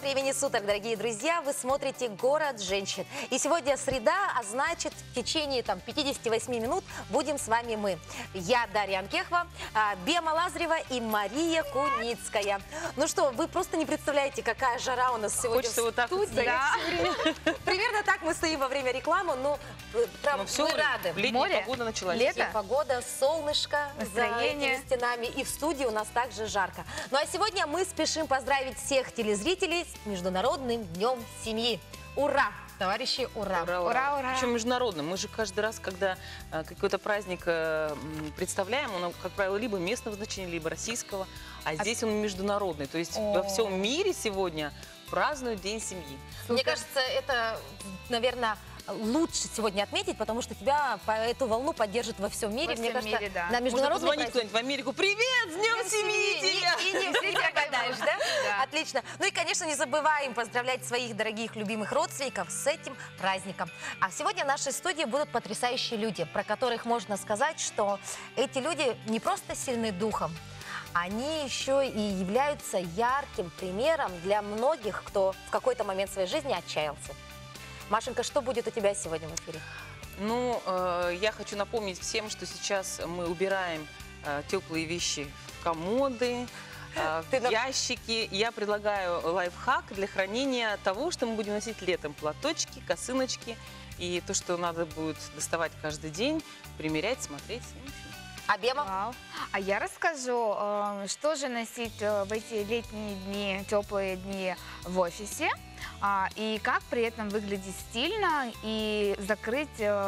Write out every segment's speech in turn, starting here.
времени суток, дорогие друзья! Вы смотрите «Город женщин». И сегодня среда, а значит, в течение 58 минут будем с вами мы. Я, Дарья Анкехова, Бема Лазарева и Мария Куницкая. Ну что, вы просто не представляете, какая жара у нас сегодня в вот так вот студии. да. Примерно так мы стоим во время рекламы, но прям все, мы рады. Летняя погода началась. Лето, погода, солнышко, настроение. за этими стенами, и в студии у нас также жарко. Ну а сегодня мы спешим поздравить всех телезрителей с Международным днем семьи. Ура! Товарищи, ура! Ура, Ура, ура! Причем международным. Мы же каждый раз, когда какой-то праздник представляем, он, как правило, либо местного значения, либо российского, а здесь он международный. То есть во всем мире сегодня празднуют День семьи. Мне кажется, это, наверное, лучше сегодня отметить, потому что тебя по эту волну поддержат во всем мире. Мне кажется, мире, да. на Можно международный позвонить праздник... куда-нибудь в Америку. Привет, с Днем семьи тебя! И не все прогадаешь, да? Да. Отлично. Ну и, конечно, не забываем поздравлять своих дорогих, любимых родственников с этим праздником. А сегодня в нашей студии будут потрясающие люди, про которых можно сказать, что эти люди не просто сильны духом, они еще и являются ярким примером для многих, кто в какой-то момент своей жизни отчаялся. Машенька, что будет у тебя сегодня в эфире? Ну, я хочу напомнить всем, что сейчас мы убираем теплые вещи в комоды, в ящики. Я предлагаю лайфхак для хранения того, что мы будем носить летом. Платочки, косыночки и то, что надо будет доставать каждый день, примерять, смотреть. А Бема? Вау. А я расскажу, что же носить в эти летние дни, теплые дни в офисе, и как при этом выглядеть стильно и закрыть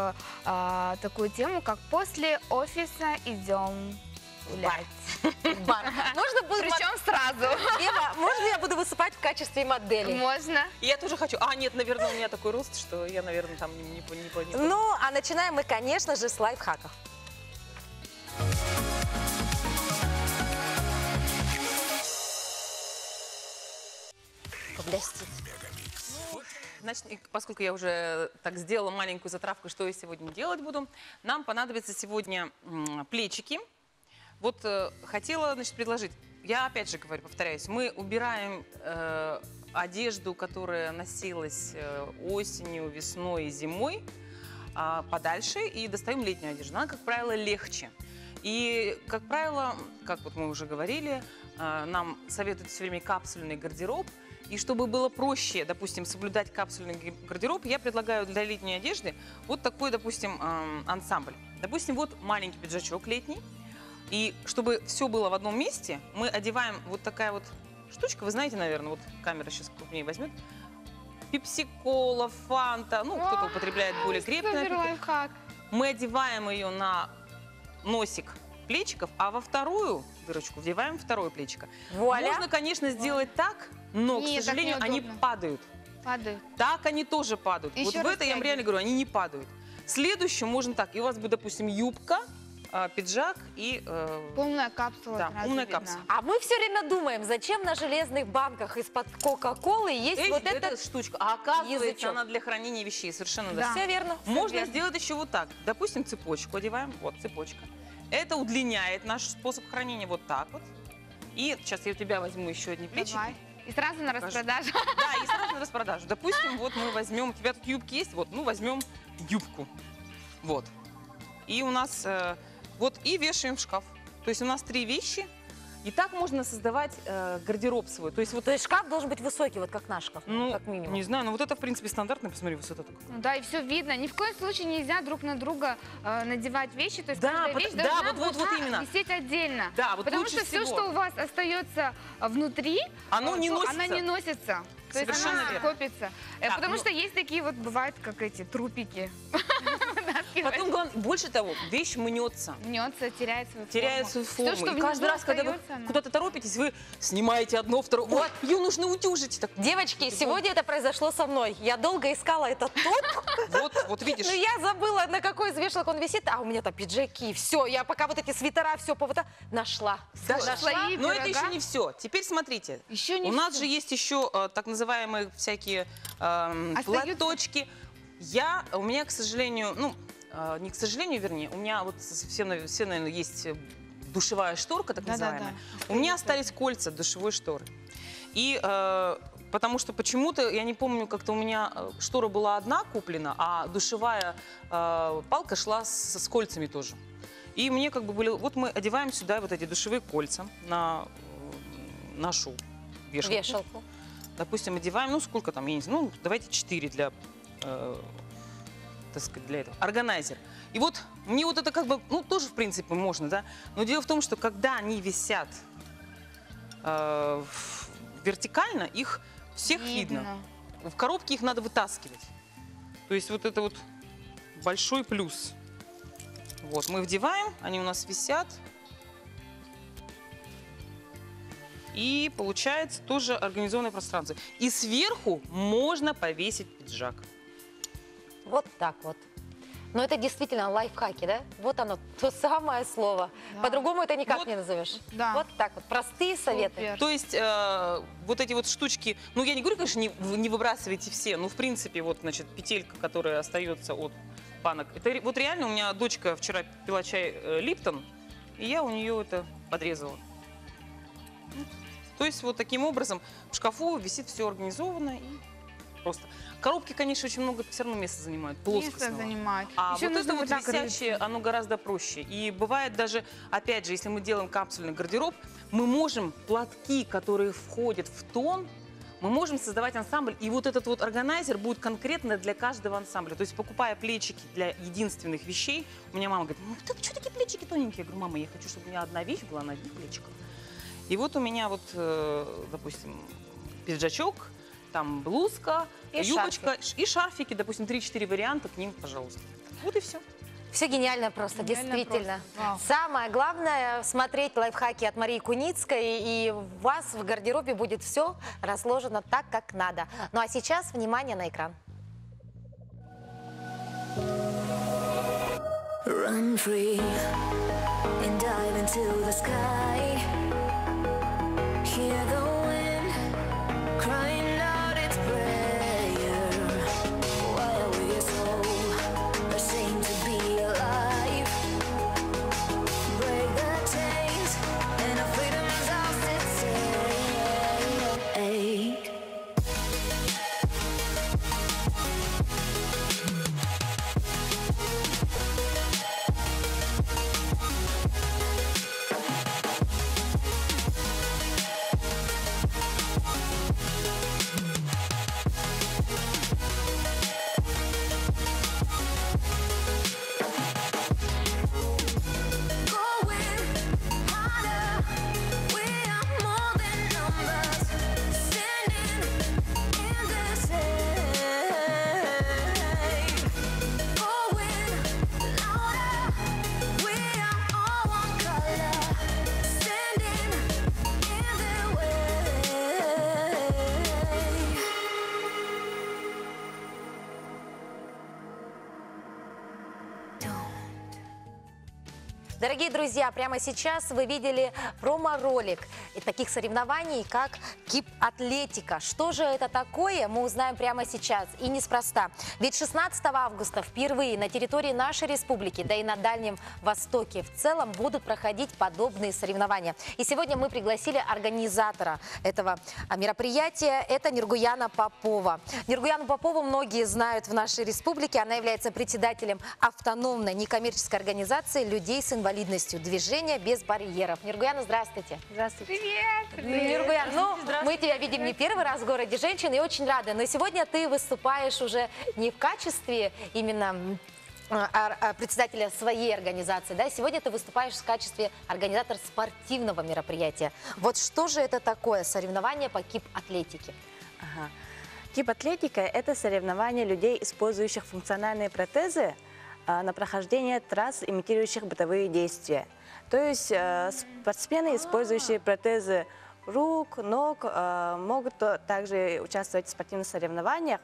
такую тему, как после офиса идем гулять. Бар. Можно будет... Причем сразу. Бема, можно я буду выступать в качестве модели? Можно. Я тоже хочу. А, нет, наверное, у меня такой рост, что я, наверное, там не Ну, а начинаем мы, конечно же, с лайфхаков. Блестит. Значит, поскольку я уже так сделала маленькую затравку, что я сегодня делать буду, нам понадобятся сегодня плечики. Вот хотела, значит, предложить. Я опять же говорю, повторяюсь, мы убираем одежду, которая носилась осенью, весной и зимой, подальше и достаем летнюю одежду. Она, как правило, легче. И, как правило, как вот мы уже говорили, нам советуют все время капсульный гардероб. И чтобы было проще, допустим, соблюдать капсульный гардероб, я предлагаю для летней одежды вот такой, допустим, ансамбль. Допустим, вот маленький пиджачок летний. И чтобы все было в одном месте, мы одеваем вот такая вот штучка. Вы знаете, наверное, вот камера сейчас крупнее возьмет. Пепси-кола, фанта, ну, кто-то употребляет более крепкий напиток. Мы одеваем ее на носик плечиков, а во вторую дырочку вдеваем второе плечико. Вуаля. Можно, конечно, сделать так, но, Нет, к сожалению, так они неудобно. падают. Падают. Так они тоже падают. Еще вот в это я вам растягивай. реально говорю, они не падают. Следующую можно так. И у вас будет, допустим, юбка, пиджак и... Полная капсула. Да, сразу умная видна. капсула. А мы все время думаем, зачем на железных банках из-под Кока-Колы есть Эй, вот эта этот... штучка. А оказывается, язычок. она для хранения вещей. Совершенно Да. Все верно. всё Можно верно. сделать еще вот так. Допустим, цепочку одеваем. Вот цепочка. Это удлиняет наш способ хранения вот так вот. И сейчас я у тебя возьму еще одни плечики. Давай. И сразу на Покажи. распродажу. Да, и сразу на распродажу. Допустим, вот мы возьмем, у тебя тут юбки есть, вот, ну возьмем юбку. Вот. И у нас, вот, и вешаем в шкаф. То есть у нас 3 вещи. И так можно создавать гардероб свой. То есть вот, То есть шкаф должен быть высокий, вот как наш шкаф, ну, как минимум. не знаю, но вот это, в принципе, стандартная, посмотри, высота такая. Ну да, и все видно. Ни в коем случае нельзя друг на друга надевать вещи. То есть Да, каждая вещь да, должна вот должна именно. висеть отдельно. Да, вот Потому лучше что все, всего. что у вас остается внутри, Оно не то носится. она не носится. То есть Совершенно она верно. копится. Так, Потому ну- что есть такие вот, бывают, как эти трупики. Потом, главное, больше того, вещь мнется. Мнется, теряет свою форму. Теряет свою форму. Все, что И каждый внизу раз, когда вы остается, оно- куда-то торопитесь, вы снимаете одно, второе. Вот, ее нужно утюжить. Так, Девочки, сегодня это произошло со мной. Я долго искала этот топ, вот видишь. но я забыла, на какой из вешалок он висит, а у меня-то пиджаки. Все, я пока вот эти свитера, все нашла. Да, Нашла. Слои но это пирога. еще не все. Теперь смотрите. Еще не У нас всё. же есть еще так называемые всякие платочки. У меня, к сожалению, ну, не к сожалению, вернее, у меня вот все, наверное, есть душевая шторка, так Да-да-да. называемая. У меня остались кольца от душевой шторы. И потому что почему-то, я не помню, как-то у меня штора была одна куплена, а душевая палка шла с кольцами тоже. И мне как бы были... Вот мы одеваем сюда вот эти душевые кольца на нашу вешалку. Вешалку. Допустим, одеваем, ну сколько там, я не знаю, ну давайте 4 для, так сказать, для этого. Органайзер. И вот мне вот это как бы, ну тоже в принципе можно, да. Но дело в том, что когда они висят вертикально, их всех видно. В коробке их надо вытаскивать. То есть вот это вот большой плюс. Вот, мы вдеваем, они у нас висят. И получается тоже организованное пространство. И сверху можно повесить пиджак. Вот так вот. Но это действительно лайфхаки, да? Вот оно, то самое слово. Да. По-другому это никак Вот. не назовешь. Да. Вот так вот. Простые советы. Супер. То есть вот эти вот штучки, ну я не говорю, конечно, не выбрасывайте все, но в принципе вот, значит, петелька, которая остается от банок. Это вот реально у меня дочка вчера пила чай Липтон, и я у нее это подрезала. То есть вот таким образом в шкафу висит все организованно и просто. Коробки, конечно, очень много все равно места занимают, Место плоскостного. занимает. А Еще вот это нужно вот так висящее, оно гораздо проще. И бывает даже, опять же, если мы делаем капсульный гардероб, мы можем платки, которые входят в тон, мы можем создавать ансамбль. И вот этот вот органайзер будет конкретно для каждого ансамбля. То есть покупая плечики для единственных вещей, у меня мама говорит, ну ты что такие плечики тоненькие? Я говорю, мама, я хочу, чтобы у меня одна вещь была на одних плечиках. И вот у меня вот, допустим, пиджачок, там блузка, И юбочка и шарфики, допустим, 3-4 варианта к ним, пожалуйста. Вот и все. Все гениально просто, Гениально действительно. просто. Вау. Самое главное смотреть лайфхаки от Марии Куницкой, и у вас в гардеробе будет все разложено так, как надо. Ну а сейчас внимание на экран. Run free and dive into the sky. Hear the wind crying out its prayer. Why are we so ashamed to be alive? Break the chains and our freedom's ours at stake. Дорогие друзья, прямо сейчас вы видели промо-ролик таких соревнований, как кип-атлетика. Что же это такое, мы узнаем прямо сейчас. И неспроста. Ведь 16 августа впервые на территории нашей республики, да и на Дальнем Востоке в целом будут проходить подобные соревнования. И сегодня мы пригласили организатора этого мероприятия. Это Нургуяна Попова. Нургуяну Попову многие знают в нашей республике. Она является председателем автономной некоммерческой организации людей с инвалидностью «Движение без барьеров». Нургуяна, здравствуйте. Здравствуйте. Привет. Нургуян, ну, мы тебя видим не первый раз в городе женщин и очень рада. Но сегодня ты выступаешь уже не в качестве именно председателя своей организации, да? Сегодня ты выступаешь в качестве организатора спортивного мероприятия. Вот что же это такое соревнование по кип-атлетике? Ага. Кип-атлетика – это соревнование людей, использующих функциональные протезы на прохождение трасс, имитирующих бытовые действия. То есть спортсмены, использующие протезы рук, ног, могут также участвовать в спортивных соревнованиях.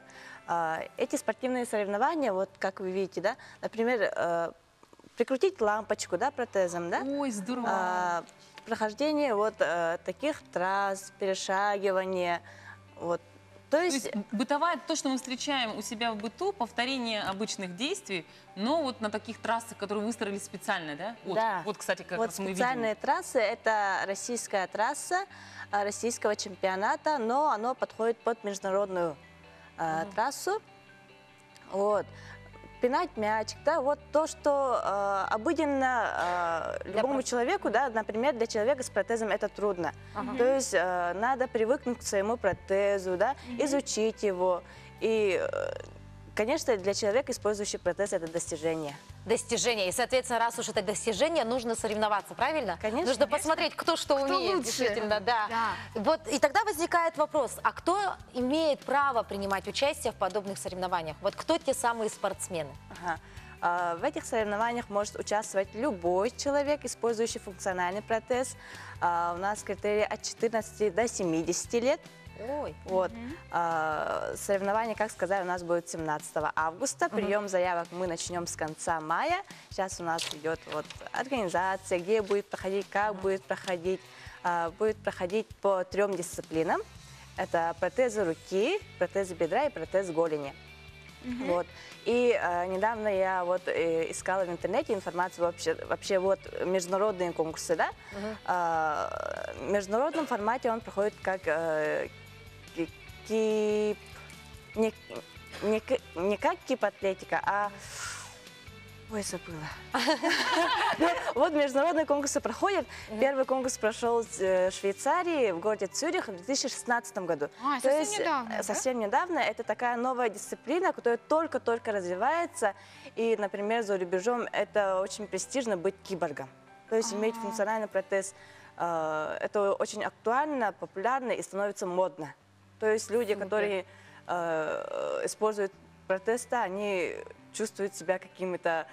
Эти спортивные соревнования, вот как вы видите, да, например, прикрутить лампочку, да, протезом, да? Ой, здорово. Прохождение вот таких трасс, перешагивание, вот То То есть, есть бытовая, то, что мы встречаем у себя в быту, повторение обычных действий, но вот на таких трассах, которые выстроили специально, да? Вот, да. вот, кстати, как вот раз мы специальные видим. трассы, это российская трасса российского чемпионата, но оно подходит под международную трассу. Вот. Пинать мячик, да, вот то, что обыденно любому человеку, да, например, для человека с протезом это трудно. То есть надо привыкнуть к своему протезу, да, изучить его. И, конечно, для человека, использующего протез, это достижение. Достижение. И, соответственно, раз уж это достижение, нужно соревноваться, правильно? Конечно. Нужно посмотреть, кто что умеет. лучше. Действительно, да. Да. Вот, и тогда возникает вопрос, а кто имеет право принимать участие в подобных соревнованиях? Вот кто те самые спортсмены? Ага. В этих соревнованиях может участвовать любой человек, использующий функциональный протез. У нас критерии от 14 до 70 лет. Ой. Вот. Соревнования, как сказали, у нас будет 17 августа. Прием заявок мы начнем с конца мая. Сейчас у нас идет вот организация, где будет проходить, как будет проходить. Будет проходить по 3 дисциплинам. Это протезы руки, протезы бедра и протез голени. Вот. И недавно я вот искала в интернете информацию вообще вот международные конкурсы, да? В международном формате он проходит как не как кип-атлетика, а... Ой, забыла. Вот международные конкурсы проходят. Первый конкурс прошел в Швейцарии, в городе Цюрих в 2016 году. Совсем недавно, да? Совсем недавно. Это такая новая дисциплина, которая только-только развивается. И, например, за рубежом это очень престижно быть киборгом. То есть иметь функциональный протез. Это очень актуально, популярно и становится модно. То есть люди, которые используют протез, они чувствуют себя какими-то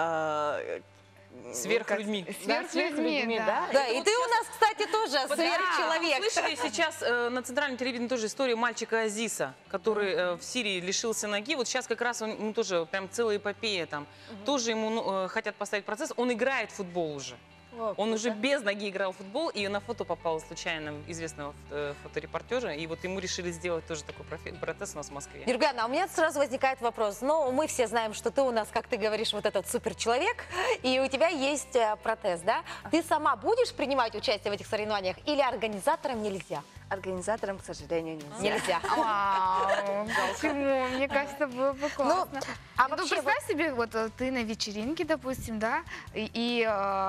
Сверхлюдьми. Сверхлюдьми, да. Да, и ты у нас, кстати, тоже сверхчеловек. Слышали сейчас на центральном телевидении тоже историю мальчика Азиса, который в Сирии лишился ноги. Вот сейчас как раз ему тоже прям целая эпопея там. Тоже ему хотят поставить процесс. Он играет в футбол уже. Он уже без ноги играл в футбол, и на фото попал случайно известного фоторепортера, и вот ему решили сделать тоже такой протез у нас в Москве. Юргана, у меня сразу возникает вопрос. Ну, мы все знаем, что ты у нас, как ты говоришь, вот этот суперчеловек, и у тебя есть протез, да? Ты сама будешь принимать участие в этих соревнованиях или организаторам нельзя? Организаторам, к сожалению, нельзя. Нельзя. Вау, почему? Мне кажется, было бы классно. а Ну, вообще представь себе, вот ты на вечеринке, допустим, да, и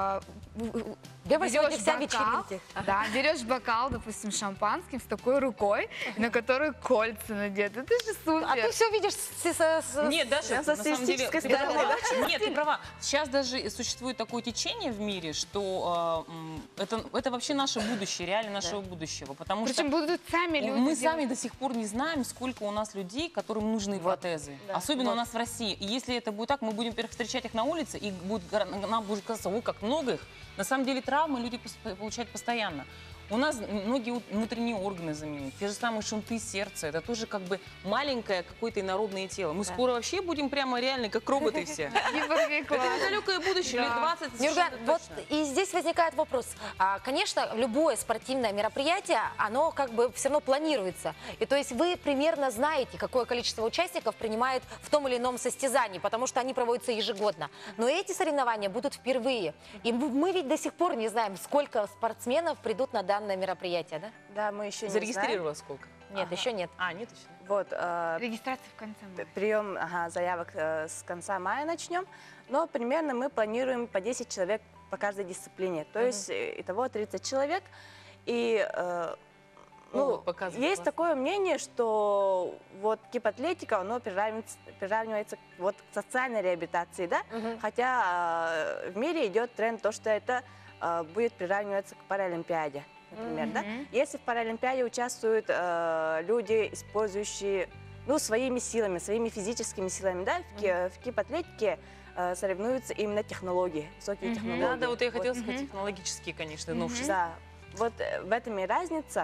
Где вы сегодня берешь вся бокал, вечеринки? да, берешь бокал, допустим, шампанским с такой рукой, на которой кольца надеты. Это же супер. А ты все видишь Нет, Даша, С на самом деле, артистической ты стороны, права. Нет, ты права. Сейчас даже существует такое течение в мире, что это вообще наше будущее, реально нашего будущего. Потому Причем что будут сами люди мы делать. сами до сих пор не знаем, сколько у нас людей, которым нужны протезы. да, Особенно у нас в России. И если это будет так, мы будем, во-первых, встречать их на улице, и нам будет казаться, ой, как много их. На самом деле травмы люди получают постоянно. У нас многие внутренние органы заменят. Те же самые шунты сердца. Это тоже как бы маленькое какое-то инородное тело. Мы скоро вообще будем прямо реально как роботы все. Киборги Это классно. недалекое будущее, лет 20. Юрган, совершенно вот точно. и здесь возникает вопрос. Конечно, любое спортивное мероприятие, оно как бы все равно планируется. И то есть вы примерно знаете, какое количество участников принимает в том или ином состязании, потому что они проводятся ежегодно. Но эти соревнования будут впервые. И мы ведь до сих пор не знаем, сколько спортсменов придут на данное мероприятие, да? Да, мы еще не знаем. Зарегистрировала сколько? Нет, еще нет. А, нет еще. Вот, Регистрация в конце мая. прием заявок с конца мая начнем, но примерно мы планируем по 10 человек по каждой дисциплине, то есть итого 30 человек. И показывает есть классно. такое мнение, что вот кип-атлетика, оно приравнивается вот к социальной реабилитации, да? Хотя в мире идет тренд то, что это будет приравниваться к Паралимпиаде, например, да? Если в Паралимпиаде участвуют люди, использующие своими силами, своими физическими силами, да, в кип-атлетике соревнуются именно технологии, высокие технологии. Да, да, вот я хотела сказать, технологические, конечно, новшества. Да, вот в этом и разница.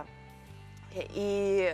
И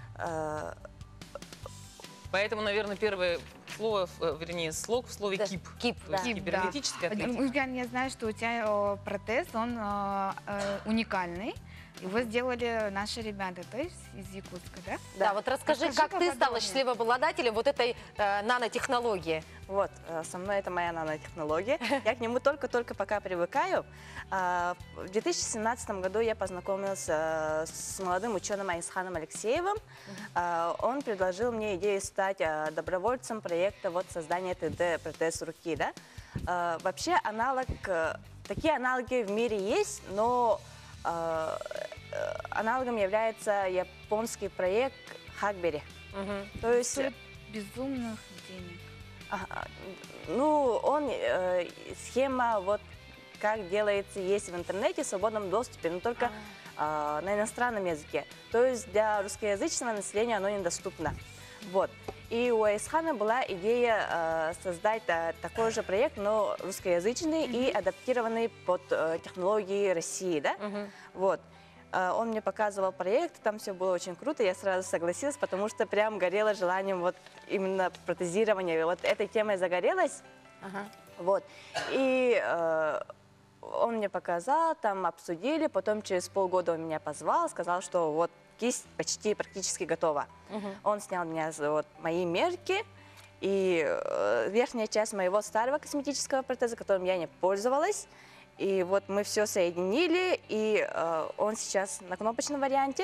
Поэтому, наверное, первое слово, вернее, слог в слове Да, кип. кип, То есть да. кибернетическая атлетика. Ульян, я знаю, что у тебя протез, он уникальный. Его сделали наши ребята, то есть из Якутска, да? Да, вот расскажи, Расскажи как ты стала поподробнее. счастливым обладателем вот этой нанотехнологии. Вот, со мной это моя нанотехнология. Я к нему только-только пока привыкаю. В 2017 году я познакомилась с молодым ученым Айсханом Алексеевым. Он предложил мне идею стать добровольцем проекта вот создания 3D-протез руки. Да? Вообще такие аналоги в мире есть, но аналогом является японский проект Хакбери. То есть, Стоит безумных денег. схема вот как делается есть в интернете в свободном доступе, но только на иностранном языке. То есть для русскоязычного населения оно недоступно. Вот. И у Айсхана была идея создать такой же проект, но русскоязычный и адаптированный под технологии России, да? Вот. Он мне показывал проект, там все было очень круто, я сразу согласилась, потому что прям горела желанием вот именно протезирования. Вот этой темой загорелась. Вот. И он мне показал, там обсудили, потом через полгода он меня позвал, сказал, что вот кисть почти практически готова. Он снял меня вот мои мерки, и верхняя часть моего старого косметического протеза, которым я не пользовалась. И вот мы все соединили, и он сейчас на кнопочном варианте,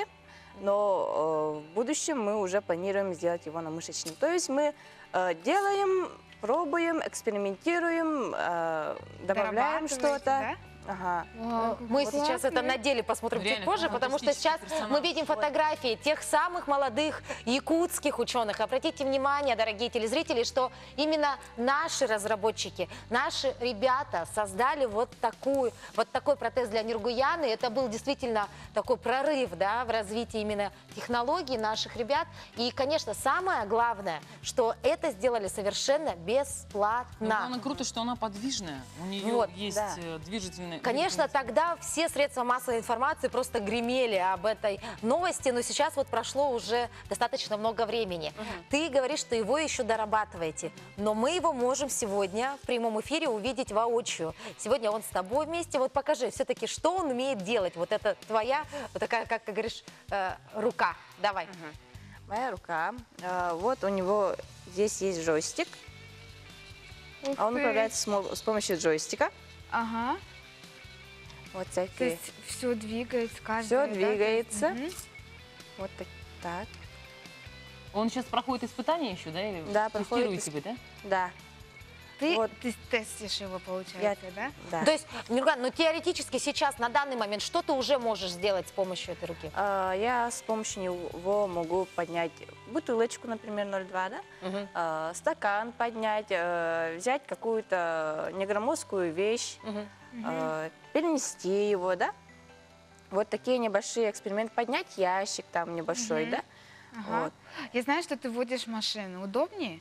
но в будущем мы уже планируем сделать его на мышечном. То есть мы делаем, пробуем, экспериментируем, добавляем что-то. Да? Ага. Мы сейчас это на деле посмотрим чуть Реально, позже, потому что сейчас фантастический персонаж. мы видим фотографии тех самых молодых якутских ученых. Обратите внимание, дорогие телезрители, что именно наши разработчики, наши ребята создали вот такой протез для Ниргуяны. Это был действительно такой прорыв, да, в развитии именно технологий наших ребят. И, конечно, самое главное, что это сделали совершенно бесплатно. Главное, круто, что она подвижная. У нее Вот, есть да. движительный... Конечно, тогда все средства массовой информации просто гремели об этой новости, но сейчас вот прошло уже достаточно много времени. Ты говоришь, что его еще дорабатываете, но мы его можем сегодня в прямом эфире увидеть воочию. Сегодня он с тобой вместе. Вот покажи все-таки, что он умеет делать. Вот это твоя, вот такая, как ты говоришь, рука. Давай. Моя рука. Вот у него здесь есть джойстик. Ух Он ты. управляется с помощью джойстика. Ага. Вот То всякие. есть все двигается, каждый. Все да, то есть, двигается. мгм. Вот так. Он сейчас проходит испытания еще, да? Или Да, проходит тестируете вы, да? Да. Ты Вот. тестишь его, получается, да? Да. То есть, Нурган, ну теоретически сейчас, на данный момент, что ты уже можешь сделать с помощью этой руки? Я с помощью него могу поднять бутылочку, например, 0,2, да? Стакан поднять, взять какую-то негромоздкую вещь, перенести его, да? Вот такие небольшие эксперименты. Поднять ящик там небольшой, да? Ага. Вот. Я знаю, что ты водишь машину. Удобнее?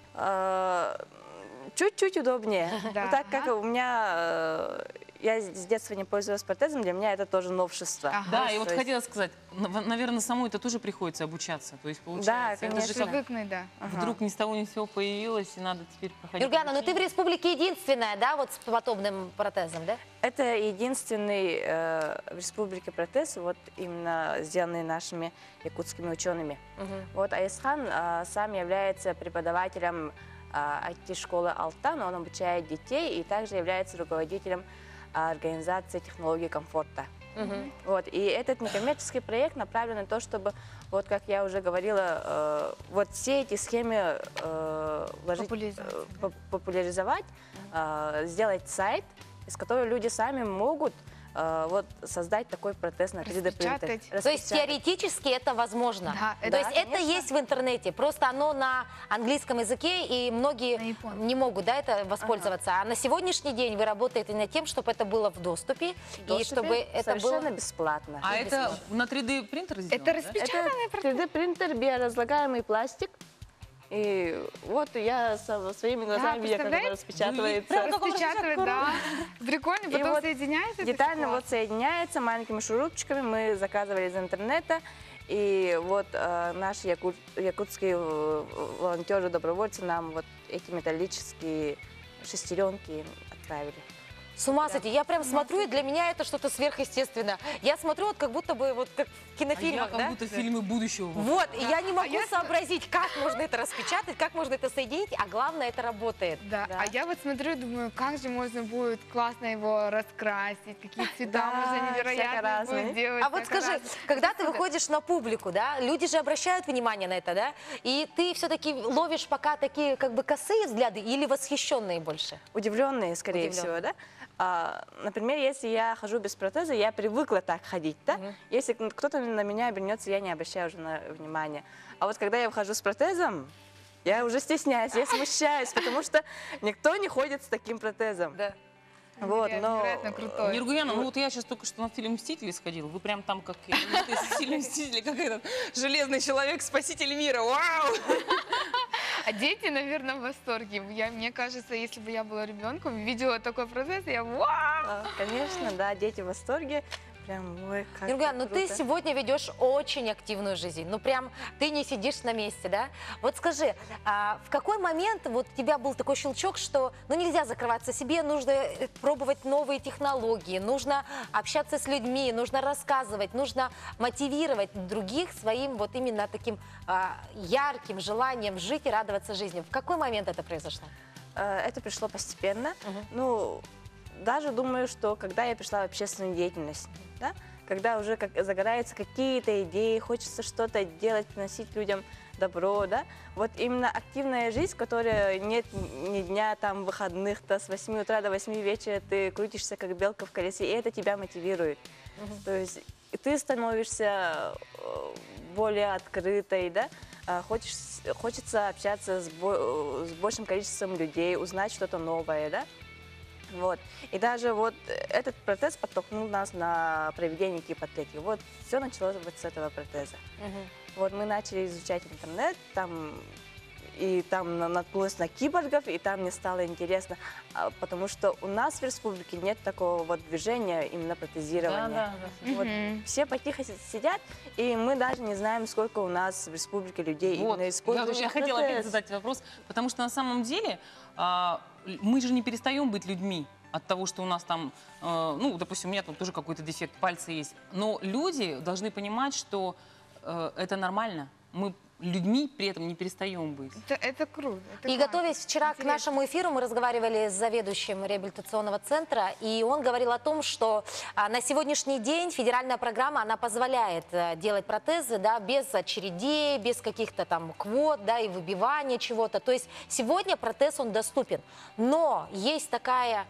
Чуть-чуть удобнее. Да, Ну, так как ага. у меня, я с детства не пользовалась протезом, для меня это тоже новшество. Ага. Да, То и вот есть- хотела сказать, наверное, самой это тоже приходится обучаться. То есть, получается, это же конечно. как Привыкнуть, да. вдруг ни с того ни с сего появилось, и надо теперь проходить. Нургана, ну ты в обучение. республике единственная, да, вот с подобным протезом, да? Это единственный в республике протез, вот именно сделанный нашими якутскими учеными. Вот Айсхан сам является преподавателем IT-школы Алтан, он обучает детей и также является руководителем организации технологий комфорта. Вот, и этот некоммерческий проект направлен на то, чтобы, вот как я уже говорила, вот все эти схемы популяризовать, сделать сайт, из которого люди сами могут вот создать такой протез на 3D принтере. Распечатать. То есть теоретически это возможно. Да, То есть это конечно. есть в интернете, просто оно на английском языке, и На многие японском. не могут, да, это воспользоваться. А на сегодняшний день вы работаете над тем, чтобы это было в доступе, и чтобы это совершенно было... бесплатно. А это на 3D принтер сделано, Это да? распечатанный Это 3D принтер, биоразлагаемый пластик. И вот я своими глазами вижу, как он представляете? распечатывается. Прям как он Распечатывают, да. Прикольно, И потом вот соединяется. это Детально всё вот соединяется маленькими шурупчиками. Мы заказывали из интернета. И вот наши якутские волонтеры, добровольцы нам вот эти металлические шестеренки отправили. С ума сойти. Я прям смотрю, и для меня это что-то сверхъестественное. Я смотрю, вот как будто бы вот как в А я кинофильмах, как да? будто фильмы будущего. Вот, и я не могу я сообразить, как можно это распечатать, как можно это соединить, а главное, это работает. Да. Да. А я вот смотрю и думаю, как же можно будет классно его раскрасить, какие цвета Да, можно всяко невероятно разные. будет делать. А вот всяко скажи, разное. когда ты Супер. выходишь на публику, да, люди же обращают внимание на это, да, и ты все-таки ловишь пока такие как бы косые взгляды или восхищенные больше? Удивленные, скорее Удивленные. всего, да? Например, если я хожу без протеза, я привыкла так ходить, да? Если кто-то на меня обернется, я не обращаю уже внимания. А вот когда я вхожу с протезом, я уже стесняюсь, я смущаюсь, потому что никто не ходит с таким протезом. Да. Вот, но... Невероятно крутой. Нургуяна, ну вот я сейчас только что на фильм «Мстители» сходила. Вы прям там как из фильма «Мстители», как этот железный человек, спаситель мира. Вау! А дети, наверное, в восторге. Мне кажется, если бы я была ребенком, видела такой процесс, я вау! Конечно, да, дети в восторге. Прям, ой, как Юрген, ну ты круто. сегодня ведешь очень активную жизнь. Ну прям ты не сидишь на месте, да? Вот скажи, в какой момент вот у тебя был такой щелчок, что ну нельзя закрываться себе, нужно пробовать новые технологии, нужно общаться с людьми, нужно рассказывать, нужно мотивировать других своим вот именно таким ярким желанием жить и радоваться жизни. В какой момент это произошло? Это пришло постепенно. Ну, даже думаю, что когда я пришла в общественную деятельность, да, когда уже загораются какие-то идеи, хочется что-то делать, приносить людям добро, да, вот именно активная жизнь, в которой нет ни дня там выходных, то с 8 утра до 8 вечера ты крутишься как белка в колесе, и это тебя мотивирует. То есть ты становишься более открытой, да, хочется общаться с большим количеством людей, узнать что-то новое, да. Вот. И даже вот этот процесс подтолкнул нас на проведение кипоатлетики. Вот все началось вот с этого протеза. Вот мы начали изучать интернет, и там наткнулась на киборгов, и там мне стало интересно, потому что у нас в республике нет такого вот движения именно протезирования. Вот все потихо сидят, и мы даже не знаем, сколько у нас в республике людей Вот, именно использующих я хотела опять протез. задать вопрос, потому что на самом деле мы же не перестаем быть людьми от того, что у нас там, ну, допустим, у меня там тоже какой-то дефект пальца есть. Но люди должны понимать, что это нормально. Мы людьми при этом не перестаем быть. Это круто. это И классно. готовясь вчера к нашему эфиру, мы разговаривали с заведующим реабилитационного центра, и он говорил о том, что на сегодняшний день федеральная программа, она позволяет делать протезы, да, без очередей, без каких-то там квот, да, и выбивания чего-то. То есть сегодня протез, он доступен. Но есть такая...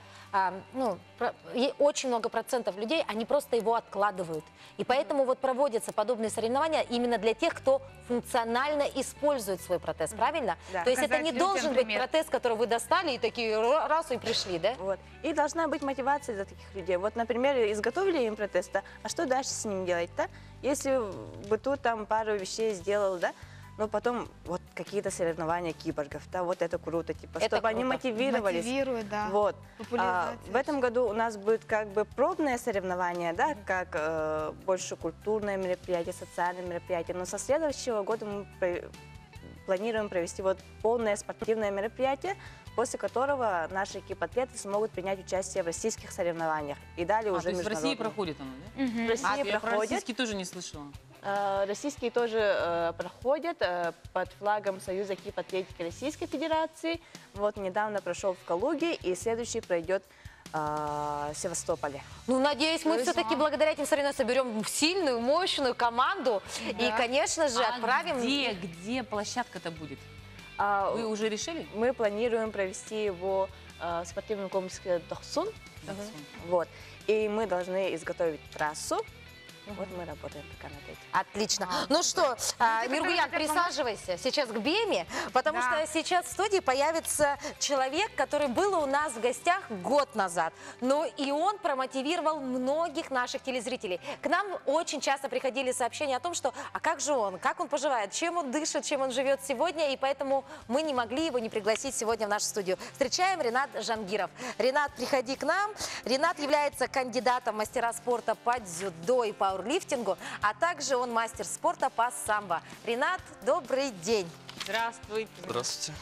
очень много процентов людей, они просто его откладывают. И поэтому вот проводятся подобные соревнования именно для тех, кто функционально использует свой протез, правильно? Да. То есть это Показать не людям должен быть пример. протез, который вы достали и такие раз и пришли, да? Вот. И должна быть мотивация для таких людей. Вот, например, изготовили им протез, да, а что дальше с ним делать, да? Если бы тут там пару вещей сделал, да, но потом вот какие-то соревнования киборгов, да, вот это круто, типа, Это чтобы они круто. мотивировались. Мотивирует, да. Вот. Популяризация. В этом году у нас будет как бы пробное соревнование, да, как больше культурное мероприятие, социальное мероприятие. Но со следующего года мы планируем провести вот полное спортивное мероприятие, после которого наши кипоатлеты смогут принять участие в российских соревнованиях. И далее уже То есть в России международные. проходит оно, да? В России Я про проходит. российский тоже не слышала. Российские тоже проходят под флагом Союза кипатлетики Российской Федерации. Вот недавно прошел в Калуге, и следующий пройдет в Севастополе. Ну, надеюсь, мы То есть, все-таки благодаря этим соревнованиям соберем сильную, мощную команду и, конечно же, отправим... Где площадка-то будет? А, Вы уже решили? Мы планируем провести его в спортивном комплексе Дохсун. Вот. И мы должны изготовить трассу. Вот мы работаем пока над этим. Отлично. Ну что, Миргуян, присаживайся сейчас к Беме, потому Да. что сейчас в студии появится человек, который был у нас в гостях год назад. Ну и он промотивировал многих наших телезрителей. К нам очень часто приходили сообщения о том, что а как же он, как он поживает, чем он дышит, чем он живет сегодня, и поэтому мы не могли его не пригласить сегодня в нашу студию. Встречаем Ринат Жангиров. Ринат, приходи к нам. Ринат является кандидатом в мастера спорта по дзюдо и пауэрлифтингу, а также он мастер спорта по самбо. Ринат, добрый день. Здравствуйте. Здравствуйте.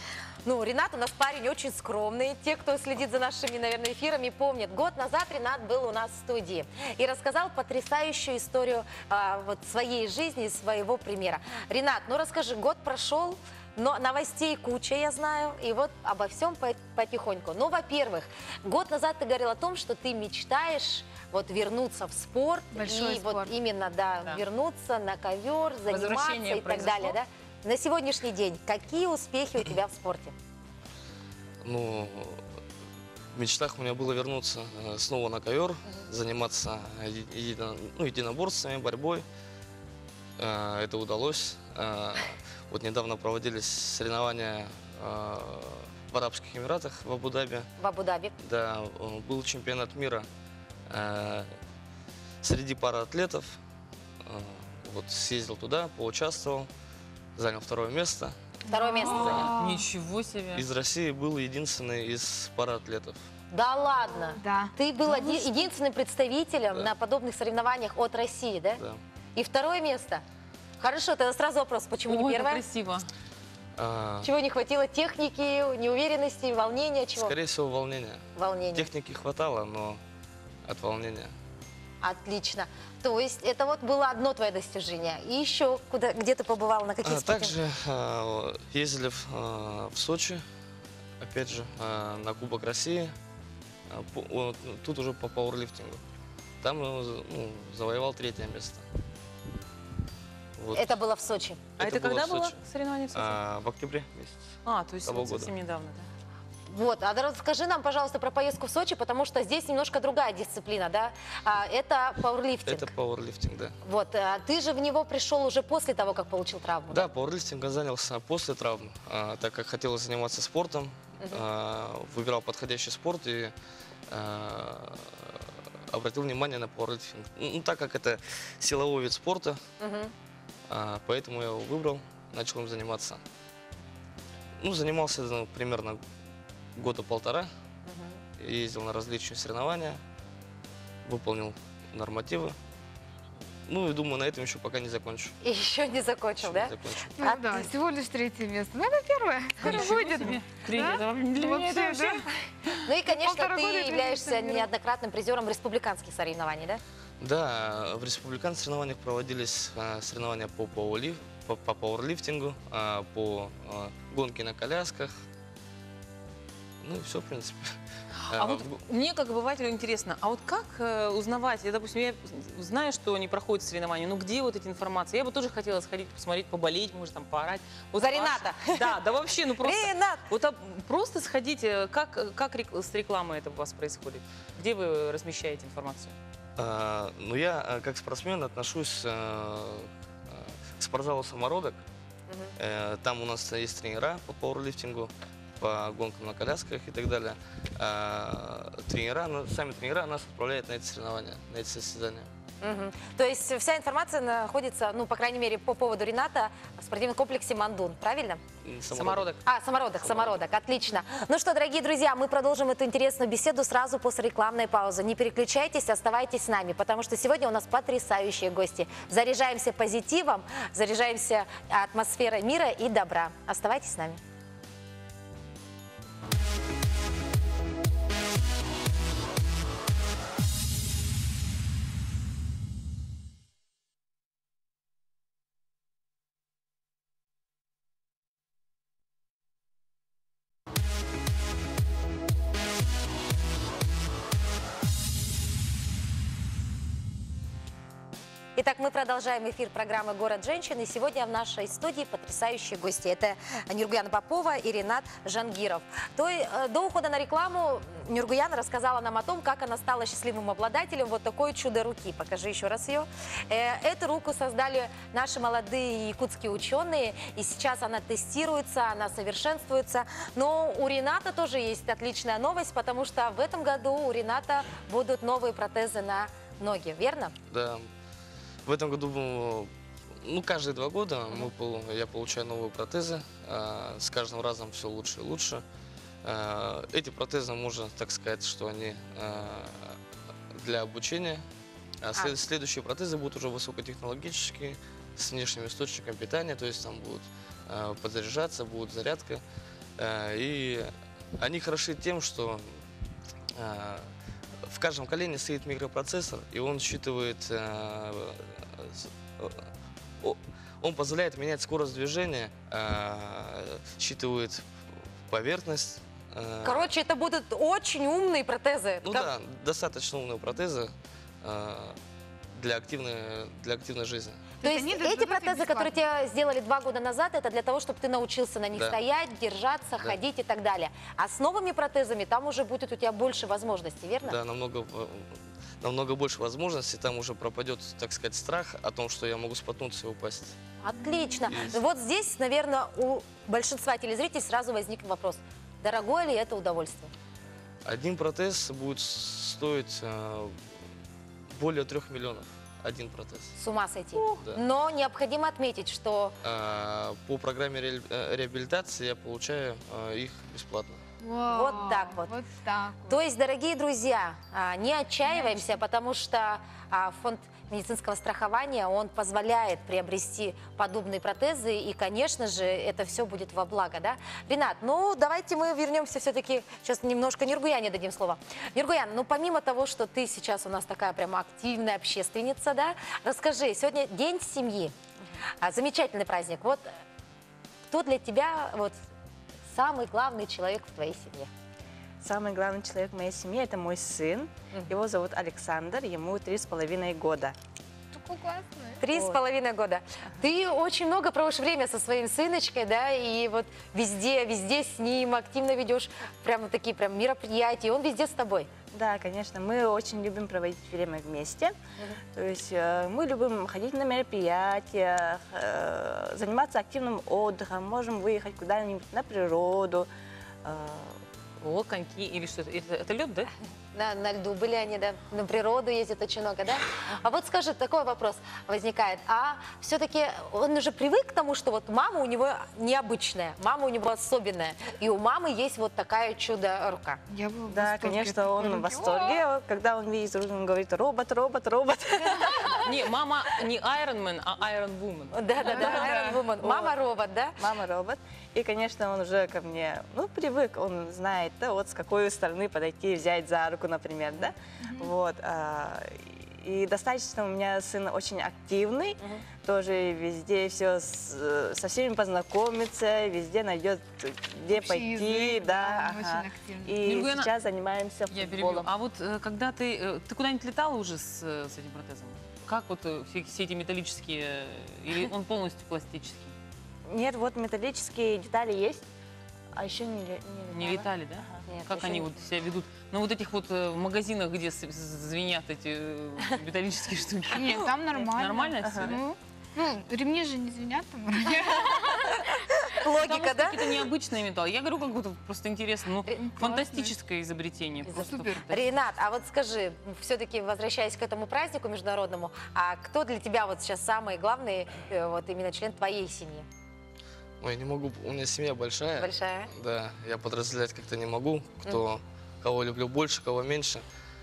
Ну, Ренат у нас парень очень скромный. Те, кто следит за нашими, наверное, эфирами, помнят. Год назад Ренат был у нас в студии и рассказал потрясающую историю вот своей жизни, своего примера. Ренат, ну расскажи, год прошел, но новостей куча, я знаю, и вот обо всем потихоньку. Ну, во-первых, год назад ты говорил о том, что ты мечтаешь вот вернуться в спорт. Большой и спорт. вот именно, да, Да. вернуться на ковер, заниматься Возвращение и так далее, произошло. да? На сегодняшний день какие успехи у тебя в спорте? Ну, в мечтах у меня было вернуться снова на ковер, заниматься единоборствами, борьбой. Это удалось. Вот недавно проводились соревнования в Арабских Эмиратах, в Абу-Даби. В Абу-Даби. Да, был чемпионат мира среди параатлетов. Вот съездил туда, поучаствовал, занял 2-е место. 2-е место занял. Ничего себе. Из России был единственный из параатлетов. Да ладно? Да. Ты был единственным представителем Да. на подобных соревнованиях от России, да? Да. И 2-е место? Хорошо, тогда сразу вопрос, почему не Ой, как первое? красиво. Чего не хватило? Техники, неуверенности, волнения? Чего? Скорее всего, волнение. Волнения. Техники хватало, но от волнения. Отлично. То есть это вот было одно твое достижение. И еще где ты побывал, на каких спортивных? Также ездили в Сочи, опять же, на Кубок России. Тут уже по пауэрлифтингу. Там завоевал 3-е место. Вот. Это было в Сочи. А это было когда в было Сочи. соревнование в Сочи? В октябре месяце. То есть того вот года. совсем недавно, да? Вот, а расскажи нам, пожалуйста, про поездку в Сочи, потому что здесь немножко другая дисциплина, да? Это пауэрлифтинг. Это пауэрлифтинг, да. Вот, ты же в него пришел уже после того, как получил травму. Да, пауэрлифтингом занялся после травмы, так как хотел заниматься спортом, выбирал подходящий спорт и обратил внимание на пауэрлифтинг. Ну, так как это силовой вид спорта, Мгм. поэтому я его выбрал, начал им заниматься. Ну, занимался примерно 1-1.5 года. Ездил на различные соревнования, выполнил нормативы. Ну и думаю, на этом еще пока не закончу. И еще не закончил, да? Не закончу. Ну А да, ты- всего лишь 3-е место. Ну, это 1-е. Скоро будет. Привет. Да? Для меня это Вообще, вообще... Ну и, конечно, 1,5 года ты и являешься тренировка. неоднократным призером республиканских соревнований, да? Да, в республиканских соревнованиях проводились соревнования по пауэрлифтингу, по гонке на колясках. Ну и все, в принципе. А вот мне, как обывателю, интересно, а вот как узнавать, допустим, я знаю, что они проходят соревнования, но где вот эти информации? Я бы тоже хотела сходить, посмотреть, поболеть, может, там, поорать. Вот За ваши- Рената. Да, да вообще, ну просто... Ренат! Вот просто сходите, как с рекламой это у вас происходит? Где вы размещаете информацию? Ну, я как спортсмен отношусь к спортзалу «Самородок». Там у нас есть тренера по пауэрлифтингу, по гонкам на колясках и так далее. Сами тренера нас отправляют на эти соревнования, на эти состязания. Мгм. То есть вся информация находится, ну, по крайней мере, по поводу Рената в спортивном комплексе «Мандун», правильно? Самородок. Самородок, отлично. Ну что, дорогие друзья, мы продолжим эту интересную беседу сразу после рекламной паузы. Не переключайтесь, оставайтесь с нами, потому что сегодня у нас потрясающие гости. Заряжаемся позитивом, заряжаемся атмосферой мира и добра. Оставайтесь с нами. Итак, мы продолжаем эфир программы «Город женщин». И сегодня в нашей студии потрясающие гости. Это Нургуяна Попова и Ренат Жангиров. До ухода на рекламу Нургуяна рассказала нам о том, как она стала счастливым обладателем вот такой чудо-руки. Покажи еще раз ее. Эту руку создали наши молодые якутские ученые. И сейчас она тестируется, она совершенствуется. Но у Рената тоже есть отличная новость, потому что в этом году у Рената будут новые протезы на ноги. Верно? Да. В этом году, ну, каждые 2 года я получаю новые протезы. С каждым разом все лучше и лучше. Эти протезы, можно так сказать, что они для обучения. Следующие протезы будут уже высокотехнологические, с внешним источником питания. То есть там будут подзаряжаться, будет зарядка. И они хороши тем, что в каждом колене стоит микропроцессор, и он считывает, он позволяет менять скорость движения, считывает поверхность. Короче, это будут очень умные протезы. Ну да, достаточно умные протезы для активной жизни. То есть есть они эти дадут протезы, бесплатно? которые тебе сделали 2 года назад, это для того, чтобы ты научился на них Да. стоять, держаться, ходить и так далее. А с новыми протезами там уже будет у тебя больше возможностей, верно? Да, намного больше возможностей, там уже пропадет, так сказать, страх о том, что я могу споткнуться и упасть. Отлично. Есть. Вот здесь, наверное, у большинства телезрителей сразу возникнет вопрос. Дорогое ли это удовольствие? Один протез будет стоить более 3 миллионов. Один протез. С ума сойти. Да. Но необходимо отметить, что По программе реабилитации я получаю их бесплатно. Вот так вот. Вот так вот. То есть, дорогие друзья, не отчаиваемся, потому что фонд медицинского страхования, он позволяет приобрести подобные протезы, и, конечно же, это все будет во благо, да? Ренат, ну, давайте мы вернемся все-таки, сейчас немножко Нургуяне дадим слово. Нургуян, ну, помимо того, что ты сейчас у нас такая прямо активная общественница, да, расскажи, сегодня День семьи, замечательный праздник, вот кто для тебя вот самый главный человек в твоей семье? Самый главный человек в моей семье – это мой сын. Его зовут Александр, ему 3,5 года. Такой классный. 3,5 года. Ты очень много проводишь время со своим сыночкой, да, и вот везде с ним активно ведешь прямо такие прям мероприятия, и он везде с тобой. Да, конечно, мы очень любим проводить время вместе. То есть мы любим ходить на мероприятия, заниматься активным отдыхом, можем выехать куда-нибудь на природу. О, коньки или что? Это лед, да? На льду были они, да, на природу ездят очень много, да? А вот скажи, такой вопрос возникает. А все-таки он уже привык к тому, что вот мама у него необычная, мама у него особенная, и у мамы есть вот такая чудо-рука. Я была в Да, восторге конечно, от он такой в руки. восторге. Когда он видит руку, он говорит: робот, робот, робот. Не, мама не Iron Man, а Iron Woman. Да-да-да, Iron Woman. Мама робот, да? Мама робот. И, конечно, он уже ко мне, ну, привык, он знает, да, вот с какой стороны подойти, взять за руку, например, да. Вот. И достаточно у меня сын очень активный, тоже везде все со всеми познакомится, везде найдет, где Общий пойти, язык, да, он очень активный. И Нургуяна, сейчас занимаемся Я перебью. футболом. А вот когда ты куда-нибудь летала уже с этим протезом? Как вот все эти металлические, или он полностью пластический? Нет, вот металлические детали есть, а еще Не летали, да? Нет, Как еще они не- вот себя ведут? Ну, вот этих вот магазинах, где звенят эти металлические штуки. Нет, там нормально. Нормально всё, да? Ну, ремни же не звенят там вроде. Логика, Потому что да? какие-то необычные металлы. Я говорю, как будто просто интересно. Ну, Классный. фантастическое изобретение. Просто Супер. фантастическое. Ренат, а вот скажи, все-таки возвращаясь к этому празднику международному, а кто для тебя вот сейчас самый главный, вот именно член твоей семьи? Ой, не могу, у меня семья большая. Большая? Да, я подразделять как-то не могу, кого люблю больше, кого меньше.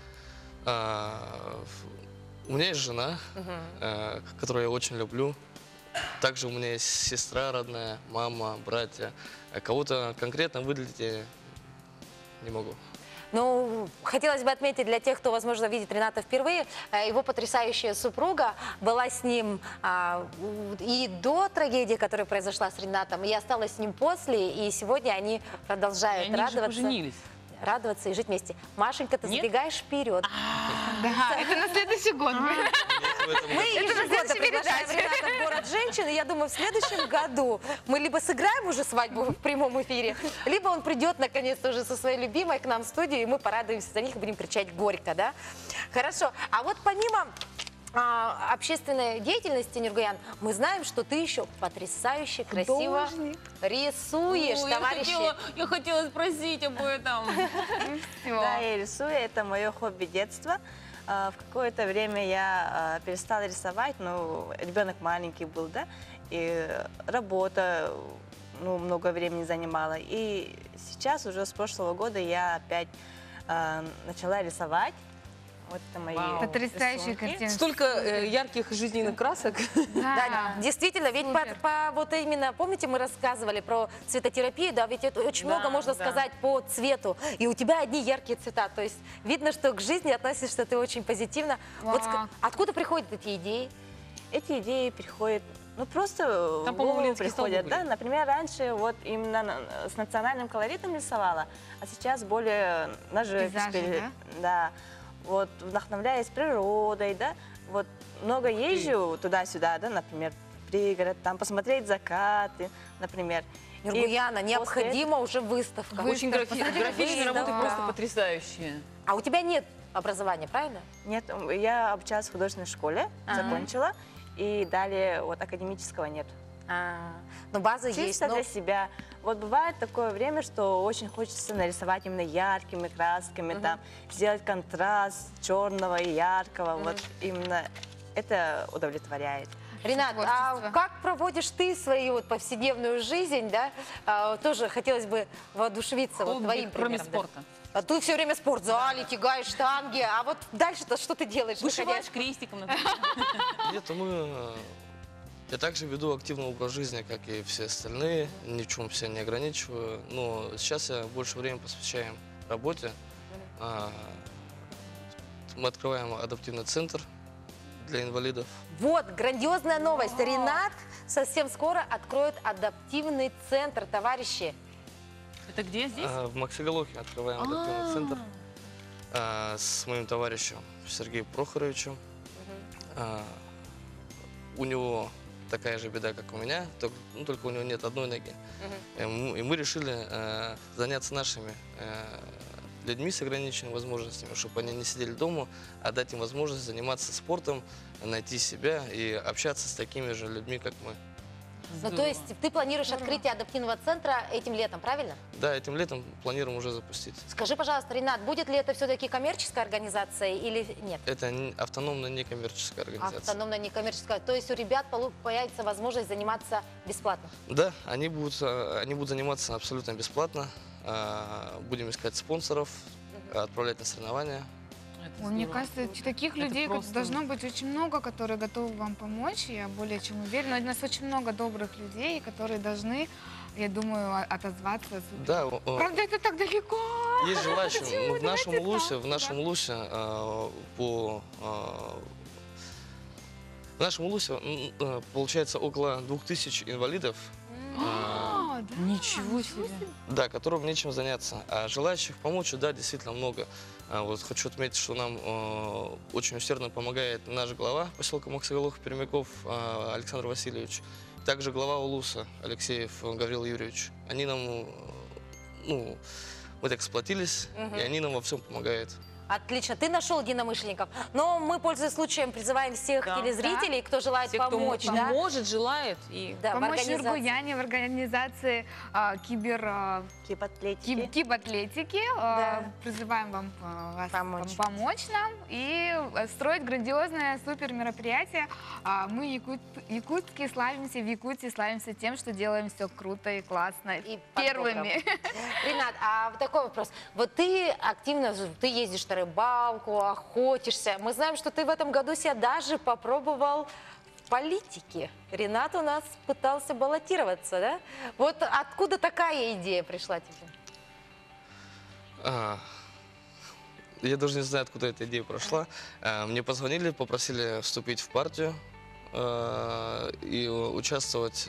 У меня есть жена, которую я очень люблю. Также у меня есть сестра родная, мама, братья. Кого-то конкретно выделить я не могу. Ну, хотелось бы отметить для тех, кто, возможно, видит Рената впервые, его потрясающая супруга была с ним и до трагедии, которая произошла с Ренатом, и осталась с ним после, и сегодня они И продолжают они же радоваться. поженились. Радоваться и жить вместе. Машенька, ты Нет? забегаешь вперед. Да, это на следующий год. Мы ежегодно следующей приглашаем Рената в город женщин, и я думаю, в следующем году мы либо сыграем уже свадьбу в прямом эфире, либо он придет наконец-то уже со своей любимой к нам в студию, и мы порадуемся за них и будем кричать горько, да? Хорошо. А вот помимо общественной деятельности, Нургуян, мы знаем, что ты еще потрясающе красиво Художник. рисуешь, Ой, товарищи. я хотела спросить об этом. Да, я рисую, это мое хобби детства. В какое-то время я перестала рисовать, но ребенок маленький был, да, и работа, ну, много времени занимала. И сейчас уже с прошлого года я опять начала рисовать. Вот это мои Вау. Потрясающие рисунки. картины. Столько ярких жизненных красок. Да, действительно, ведь Супер. вот именно, помните, мы рассказывали про цветотерапию, да, ведь это очень Да, много можно да. сказать по цвету, и у тебя одни яркие цвета, то есть видно, что к жизни относишься ты очень позитивно. Вот Вау. откуда приходят эти идеи? Эти идеи приходят, ну просто Там, в по-моему, голову Ленинские приходят, столбы да. были. Например, раньше вот именно с национальным колоритом рисовала, а сейчас более на живопись. Пейзажи, Да. Вот вдохновляясь природой, да. Вот много езжу туда-сюда, да, например, в пригород, там посмотреть закаты, например. И Нургуяна, после необходима уже выставка. Очень Посмотрите, графичные работы да. просто потрясающие. А у тебя нет образования, правильно? Нет, я обучалась в художественной школе, Ага. закончила, и далее вот академического нет. Ну, база есть. Чисто но- для себя. Вот бывает такое время, что очень хочется нарисовать именно яркими красками, там, сделать контраст черного и яркого. Вот именно это удовлетворяет. Ренат, а Творчество. как проводишь ты свою вот повседневную жизнь, да? Тоже хотелось бы воодушевиться вот Хобби, твоим кроме примером. да. спорта. А ты все время в спортзале, тягаешь штанги, а вот дальше-то что ты делаешь? Вышиваешь выходя? крестиком, например. Нет, я также веду активный образ жизни, как и все остальные, ни в чем себя не ограничиваю. Но сейчас я больше времени посвящаем работе. Мы открываем адаптивный центр для инвалидов. Вот, грандиозная новость. Ренат совсем скоро откроет адаптивный центр, товарищи. Это где здесь? В Максиголовке открываем адаптивный центр с моим товарищем Сергеем Прохоровичем. У него такая же беда, как у меня, только у него нет одной ноги. И мы решили заняться нашими людьми с ограниченными возможностями, чтобы они не сидели дома, а дать им возможность заниматься спортом, найти себя и общаться с такими же людьми, как мы. Ну, то есть ты планируешь открытие адаптивного центра этим летом, правильно? Да, этим летом планируем уже запустить. Скажи, пожалуйста, Ренат, будет ли это все-таки коммерческая организация или нет? Это автономная некоммерческая организация. Автономная, некоммерческая. То есть у ребят появится возможность заниматься бесплатно. Да, они будут заниматься абсолютно бесплатно. Будем искать спонсоров, отправлять на соревнования. Это Ой, мне здорово. кажется, таких Это людей просто- должно быть очень много, которые готовы вам помочь. Я более чем уверена. У нас очень много добрых людей, которые должны, я думаю, отозваться. Да, Правда, это так далеко. есть желающие. Почему? Ну, Давайте в нашем Лусе получается около 2000 инвалидов, А, да. Ничего себе. да, которым нечем заняться. А желающих помочь, да, действительно много. Вот хочу отметить, что нам очень усердно помогает наш глава поселка Максиголовка Пермяков Александр Васильевич. Также глава Улуса Алексеев Гаврил Юрьевич. Они нам, мы так сплотились, и они нам во всем помогают. Отлично, ты нашел единомышленников. Но мы, пользуясь случаем, призываем всех Да. телезрителей, кто желает Все, кто помочь, да, может, желает. И да, в Помочь организации. Нургуяне в организации Кибатлетики. кибатлетики. Да. Призываем вас Помочь. помочь нам и строить грандиозное супер мероприятие. Мы якутские славимся, в Якутии славимся тем, что делаем все круто и классно. И первыми. Ренат, а вот такой вопрос. Вот ты активно, ты ездишь на рыбалку, охотишься. Мы знаем, что ты в этом году себя даже попробовал в политике. Ренат у нас пытался баллотироваться, да? Вот откуда такая идея пришла тебе? Я даже не знаю, откуда эта идея прошла. Мне позвонили, попросили вступить в партию и участвовать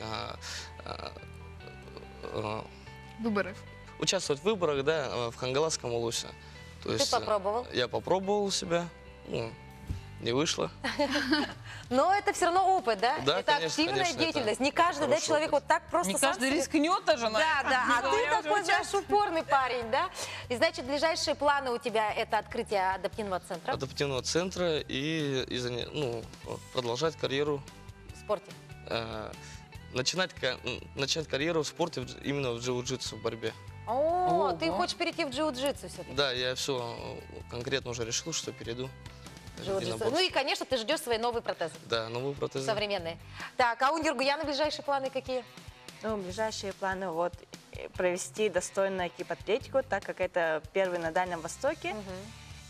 участвовать в выборах, да, в Хангаласском Улусе. То Ты попробовал? Я попробовал себя, не вышло. Но это все равно опыт, да? Да, это конечно, активная конечно, деятельность. это Не каждый, да, хороший человек опыт. вот так просто не сам каждый себе- рискнет даже на Да, это. да, а Не ты говоря такой, уже знаешь, упорный парень, да? И значит, ближайшие планы у тебя это открытие адаптивного центра Адаптивного центра и продолжать карьеру, в спорте. начать карьеру в спорте, именно в джиу-джитсу, в борьбе. О, ты Ого. хочешь перейти в джиу-джитсу все-таки? Да, я все конкретно уже решил, что перейду. в Джиу-джитсу. единоборство. Ну и, конечно, ты ждешь свои новые протезы Да, новые протезы. современные. Так, а у Нургуяна ближайшие планы какие? Ну, ближайшие планы вот провести достойную кибатлетику, так как это первый на Дальнем Востоке.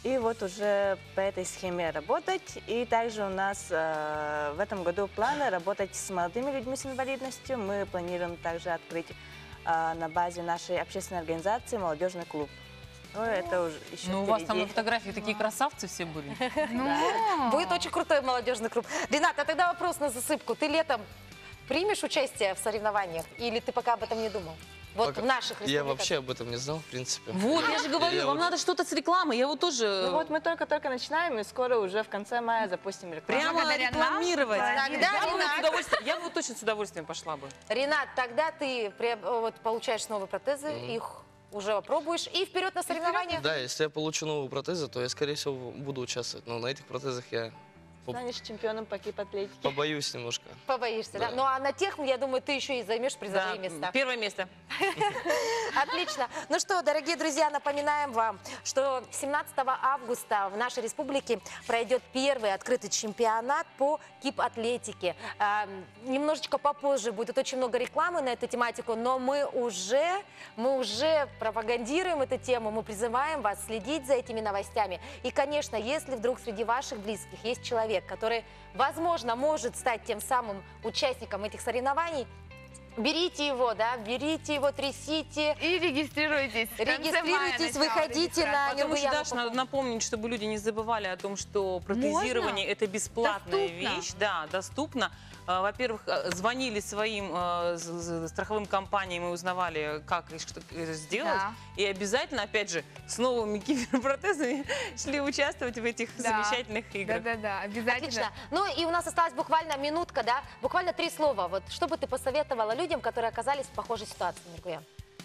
И вот уже по этой схеме работать. И также у нас в этом году планы работать с молодыми людьми с инвалидностью. Мы планируем также открыть на базе нашей общественной организации молодежный клуб. Ну, это уже еще Ну, у вас там на впереди. фотографии такие красавцы все были. Будет очень крутой молодежный клуб. Ренат, а тогда вопрос на засыпку. Ты летом примешь участие в соревнованиях или ты пока об этом не думал? Вот Пока- в наших Я республиках. вообще об этом не знал, в принципе. Вот, я же говорю, Я вам вот- надо что-то с рекламой. Я вот тоже Ну вот мы только-только начинаем, и скоро уже в конце мая запустим рекламу. прямо благодаря нам, рекламировать. Тогда, Я бы Ренат. с удовольствием- я бы точно с удовольствием пошла бы. Ренат, тогда ты вот, получаешь новые протезы, их уже опробуешь и вперед на соревнования. Да, если я получу новые протезы, то я, скорее всего, буду участвовать. Но на этих протезах я Станешь чемпионом по кип-атлетике. побоюсь немножко. Побоишься, да? Да. Ну а на тех, я думаю, ты еще и займешь Да, призовые места. первое место. Отлично. Ну что, дорогие друзья, напоминаем вам, что 17 августа в нашей республике пройдет первый открытый чемпионат по кип-атлетике. Немножечко попозже будет очень много рекламы на эту тематику, но мы уже пропагандируем эту тему, мы призываем вас следить за этими новостями. И, конечно, если вдруг среди ваших близких есть человек, который, возможно, может стать тем самым участником этих соревнований, берите его, трясите, И регистрируйтесь. В конце мая регистрируйтесь, начало выходите на регистрации. Потому что, Нюргуяна Даш, надо напомнить, чтобы люди не забывали о том, что протезирование – это бесплатная Доступно. вещь. Да, доступно. Во-первых, звонили своим страховым компаниям и узнавали, как и что сделать. Да. И обязательно, опять же, с новыми киберпротезами шли участвовать в этих Да. замечательных играх. Да-да-да, обязательно. Отлично. Ну и у нас осталась буквально минутка, да? Буквально 3 слова. Вот что бы ты посоветовала людям, которые оказались в похожей ситуации, Нюргуян?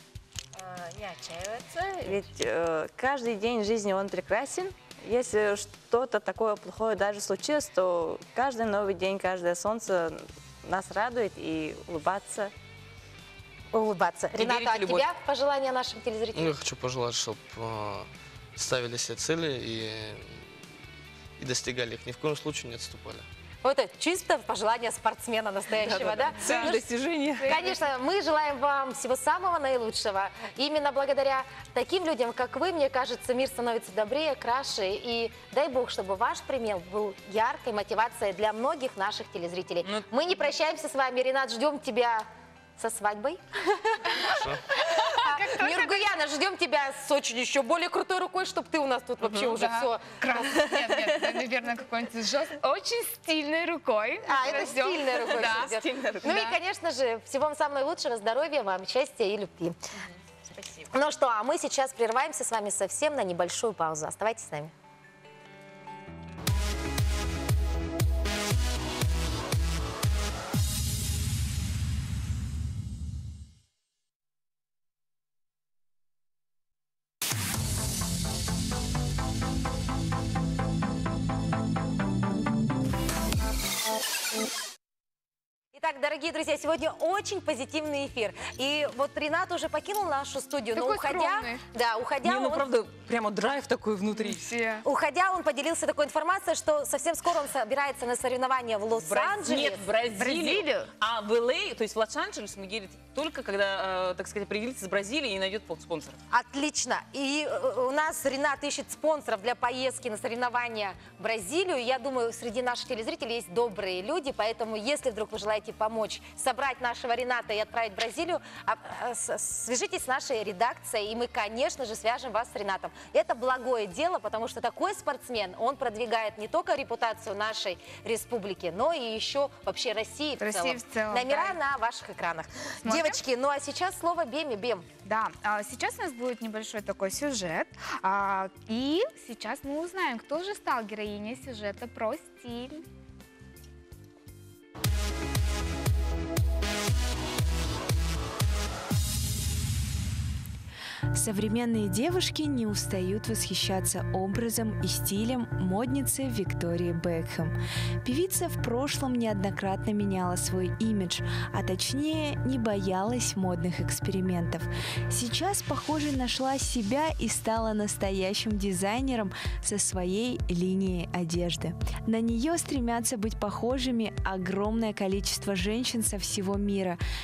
Не отчаиваться, ведь каждый день жизни он прекрасен. Если что-то такое плохое даже случилось, то каждый новый день, каждое солнце нас радует, и улыбаться. Улыбаться. И Рената, верить в а любовь. тебя пожелания нашим Ну, телезрителям? я хочу пожелать, чтобы ставили себе цели и достигали их. Ни в коем случае не отступали. Вот это чисто пожелание спортсмена настоящего, да? Цель, Ну, достижение. Конечно, мы желаем вам всего самого наилучшего. Именно благодаря таким людям, как вы, мне кажется, мир становится добрее, краше. И дай бог, чтобы ваш пример был яркой мотивацией для многих наших телезрителей. Ну, Мы не прощаемся с вами, Ренат, ждем тебя со свадьбой. Нюргуяна, ждем тебя с очень еще более крутой рукой, чтобы ты у нас тут вообще уже Да. все... Нет, наверное, какой-нибудь очень стильной рукой. А, это Ждем. стильная рукой Да. ждет. Ну и, Да. конечно же, всего вам самого наилучшего, здоровья вам, счастья и любви. Спасибо. Ну что, а мы сейчас прерываемся с вами совсем на небольшую паузу. Оставайтесь с нами. Итак, дорогие друзья, сегодня очень позитивный эфир. И вот Ренат уже покинул нашу студию, но Такой уходя, скромный. да, уходя, Не, ну он- правда, прямо драйв такой внутри. Все. уходя, он поделился такой информацией, что совсем скоро он собирается на соревнования в Лос-Анджелес. Нет, в Бразилию. Бразилию? А в Л.А., то есть в Лос-Анджелес, мы едем только когда, так сказать, определится с Бразилией и найдет спонсора. Отлично. И у нас Ренат ищет спонсоров для поездки на соревнования в Бразилию. Я думаю, среди наших телезрителей есть добрые люди, поэтому если вдруг вы желаете помочь собрать нашего Рената и отправить в Бразилию, свяжитесь с нашей редакцией, и мы, конечно же, свяжем вас с Ренатом. Это благое дело, потому что такой спортсмен, он продвигает не только репутацию нашей республики, но и еще вообще России в России целом. в целом, Номера да. на ваших экранах. Смотрим? Девочки, ну а сейчас слово Беме. Бем. Да, сейчас у нас будет небольшой такой сюжет. И сейчас мы узнаем, кто же стал героиней сюжета про стиль. Современные девушки не устают восхищаться образом и стилем модницы Виктории Бекхэм. Певица в прошлом неоднократно меняла свой имидж, а точнее не боялась модных экспериментов. Сейчас, похоже, нашла себя и стала настоящим дизайнером со своей линией одежды. На нее стремятся быть похожими огромное количество женщин со всего мира. И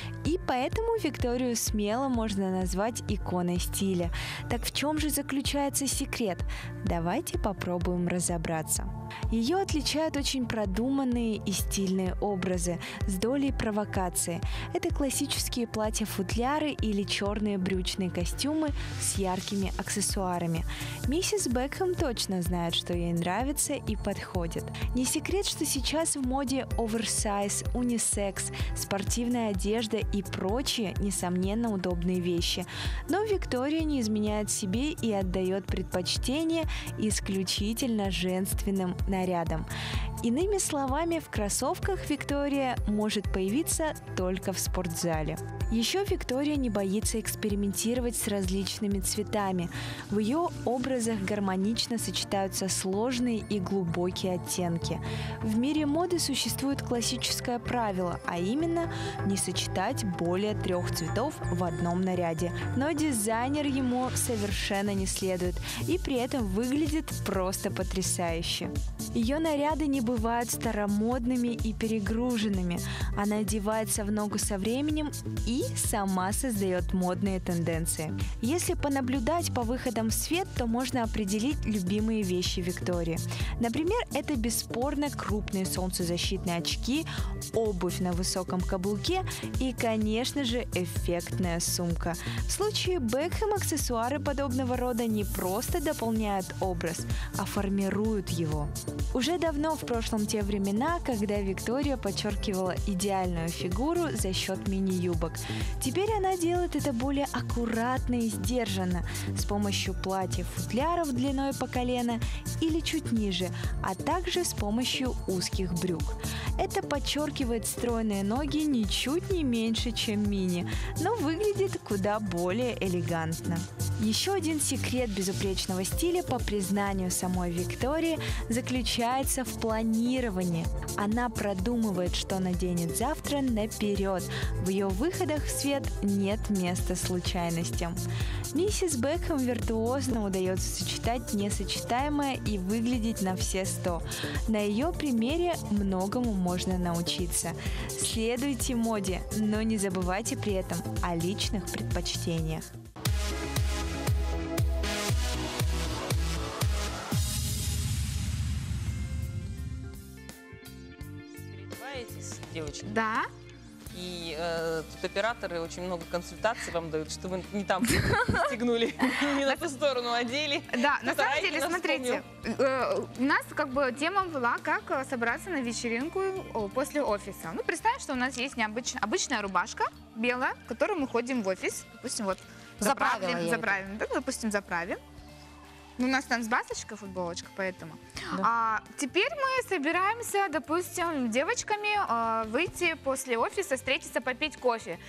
Поэтому Викторию смело можно назвать иконой стиля. Так в чем же заключается секрет? Давайте попробуем разобраться. Ее отличают очень продуманные и стильные образы с долей провокации. Это классические платья-футляры или черные брючные костюмы с яркими аксессуарами. Миссис Бекхэм точно знает, что ей нравится и подходит. Не секрет, что сейчас в моде оверсайз, унисекс, спортивная одежда и прочие, несомненно, удобные вещи. Но Виктория не изменяет себе и отдает предпочтение исключительно женственным нарядам. Иными словами, в кроссовках Виктория может появиться только в спортзале. Еще Виктория не боится экспериментировать с различными цветами. В ее образах гармонично сочетаются сложные и глубокие оттенки. В мире моды существует классическое правило, а именно не сочетать более 3 цветов в одном наряде. Но дизайнер ему совершенно не следует и при этом выглядит просто потрясающе. Ее наряды не бывают старомодными и перегруженными. Она одевается в ногу со временем и сама создает модные тенденции. Если понаблюдать по выходам в свет, то можно определить любимые вещи Виктории. Например, это бесспорно крупные солнцезащитные очки, обувь на высоком каблуке и, конечно же, эффектная сумка. В случае Бекхэм аксессуары подобного рода не просто дополняют образ, а формируют его. Уже давно в прошлом те времена, когда Виктория подчеркивала идеальную фигуру за счет мини-юбок. Теперь она делает это более аккуратно и сдержанно, с помощью платьев-футляров длиной по колено или чуть ниже, а также с помощью узких брюк. Это подчеркивает стройные ноги ничуть не меньше, чем мини, но выглядит куда более элегантно. Еще один секрет безупречного стиля, по признанию самой Виктории, заключается в планировании. Она продумывает, что наденет завтра наперед. В ее выходах в свет нет места случайностям. Миссис Бекхэм виртуозно удается сочетать несочетаемое и выглядеть на все 100. На ее примере многому можно научиться. Следуйте моде, но не забывайте при этом о личных предпочтениях. Девочки. Да. И тут операторы очень много консультаций вам дают, что вы не там стегнули, не на ту сторону одели. Да, на Кто-то самом деле, нас смотрите, у нас как бы тема была, как собраться на вечеринку после офиса. Ну, представим, что у нас есть обычная рубашка белая, в которой мы ходим в офис. Допустим, вот Заправила я заправим, да, допустим, заправим. Ну, у нас там с басочкой футболочка, поэтому. Да. Теперь мы собираемся, допустим, девочками выйти после офиса, встретиться, попить кофе.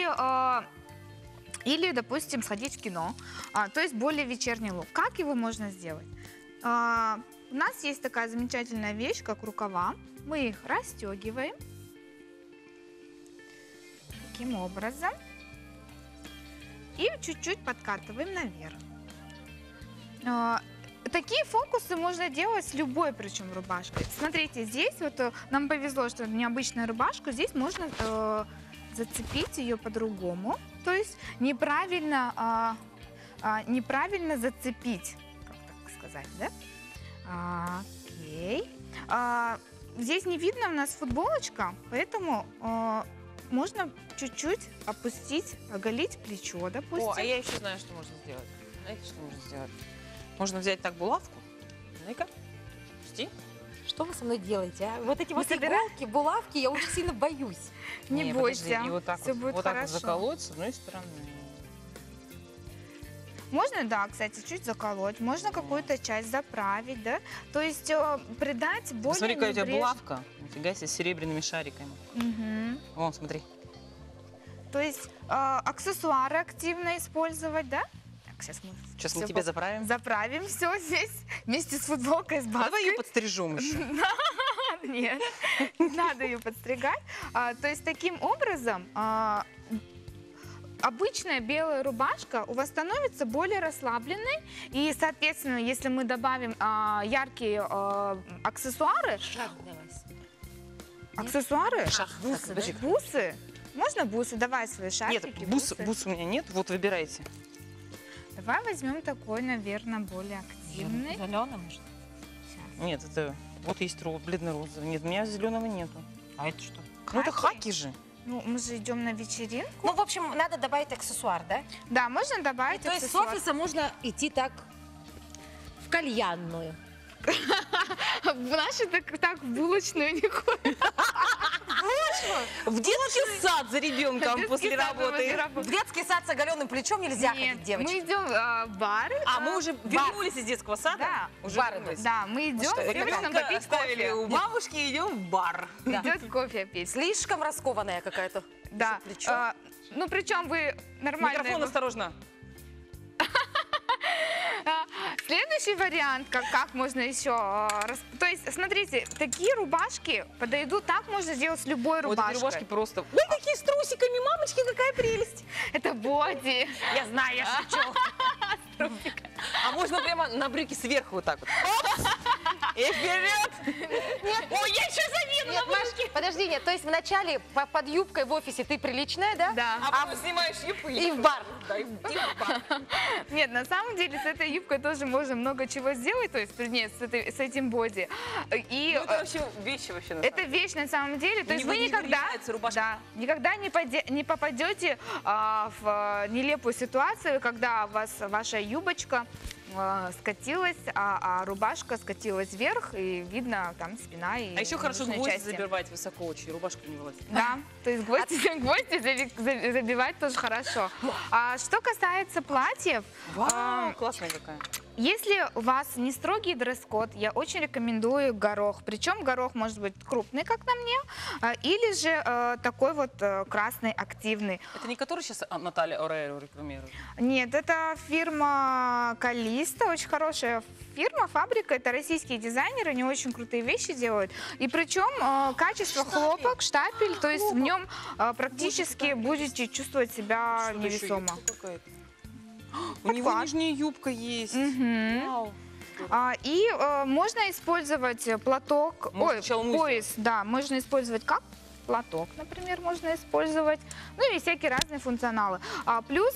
Или, допустим, сходить в кино. То есть более вечерний лук. Как его можно сделать? У нас есть такая замечательная вещь, как рукава. Мы их расстегиваем. Таким образом. И чуть-чуть подкатываем наверх. Такие фокусы можно делать с любой, причем, рубашкой. Смотрите, здесь вот нам повезло, что необычная рубашка. Здесь можно зацепить ее по-другому. То есть неправильно зацепить, как так сказать, да? Окей. Здесь не видно у нас футболочка, поэтому можно чуть-чуть опустить, оголить плечо, допустим. О, а я еще знаю, что можно сделать. Знаете, что можно сделать? Можно взять так булавку. Ну-ка, пусти. Что вы со мной делаете, а? Вот эти вот собираем? иголки, булавки, я очень сильно боюсь. Не подожди, бойся, и вот так все вот, будет вот так вот хорошо. заколоть с одной стороны. Можно, да, кстати, чуть заколоть, можно какую-то часть заправить, да, то есть придать более Посмотри, какая у тебя небрежный- булавка. Нифига себе, с серебряными шариками. Мгм. Вон, смотри. То есть аксессуары активно использовать, да? Так, сейчас Сейчас мы всё тебе заправим. заправим все здесь вместе с футболкой, с А бабкой. давай ее подстрижем еще. Нет, не надо ее подстригать. То есть таким образом обычная белая рубашка у вас становится более расслабленной. И, соответственно, если мы добавим яркие аксессуары, Шаг для вас. аксессуары, Бусы, да? бусы, Можно бусы, давай свои шарфики. Нет, бус у меня нет, вот выбирайте. Давай возьмем такой, наверное, более активный. Зеленый, может? Нет, это вот есть бледно-розовый. Нет, у меня зеленого нету. А это что? Ну это хаки же. Ну, мы же идем на вечеринку. Ну, в общем, надо добавить аксессуар, да? Да, можно добавить То есть с аксессуар. офиса можно идти так в кальянную. В нашу так в булочную не ходят. В детский сад за ребенком после работы. В детский сад с оголенным плечом нельзя Нет, ходить, девочки. мы идем в бар. А мы уже вернулись из детского сада? Да, Уже бар вернулись. Да, мы идем с девочкам Ребенка попить оставили кофе. у бабушки и идем в бар. Идет кофе пить. Слишком раскованная какая-то. Да. Плечо. Ну, причем вы нормально... Микрофон осторожно. Следующий вариант, как можно еще... То есть, смотрите, такие рубашки подойдут, так можно сделать с любой Вот эти рубашкой. рубашки просто... Ой, какие с трусиками, мамочки, какая прелесть. Это боди. Я знаю, я шучу. А можно прямо на брюки сверху вот так вот. И вперед! Ой, я еще заведу Нет, Маш, подожди, нет, то есть вначале под юбкой в офисе ты приличная, да? Да. А потом снимаешь юбку И в бар. Да, и в бар. Нет, на самом деле с этой юбкой тоже можно много чего сделать, то есть, нет, с этим боди. И Ну, это вообще вещи вообще на это самом деле. вещь на самом деле. То есть вы Не никогда, выделяется рубашка. да, никогда не попадете в нелепую ситуацию, когда у вас ваша юбочка скатилась, а рубашка скатилась вверх, и видно там спина и А еще хорошо наружные гвозди части. забивать высоко очень, рубашку не вылазит. Да, то есть гвозди забивать тоже хорошо. А что касается платьев, Вау, классная какая. если у вас не строгий дресс-код, я очень рекомендую горох. Причем горох может быть крупный, как на мне, или же такой вот красный, активный. Это не который сейчас Наталья Орейро рекламирует? Нет, это фирма Калиста, очень хорошая фирма, фабрика. Это российские дизайнеры, они очень крутые вещи делают. И причем качество хлопок, штапель, то есть в нем практически будете чувствовать себя Что-то еще невесомо. юбка какая-то. У него Подклад. нижняя юбка есть. Мгм. Вау. И можно использовать платок, Может, сначала мусь пояс, да, можно использовать как платок, например, можно использовать, ну и всякие разные функционалы. Плюс